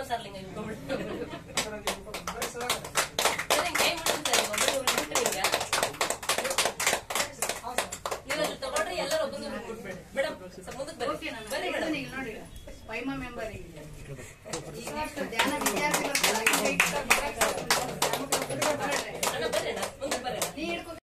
ಸರ್ಲಿಂಗ ಸರಿ ಕೈ ಮುಟ್ಟಿಸ್ತಾರೆ ಒಬ್ಬರು ಮುಟ್ಟಿಲ್ಲ ನೀರಜು ತಗೊಳ್ರಿ ಎಲ್ಲರೂ ಒಬ್ಬರು ಮುಟ್ಬಿಡಿ ಮೇಡಮ್ ಮುಂದಕ್ಕೆ ಬರ್ರಿ ಬರ್ರಿ ಮೇಡಮ್ ನೋಡಿ ಪೈಮಾ ಮೆಂಬರ್ ಈಗ ಧ್ಯಾನ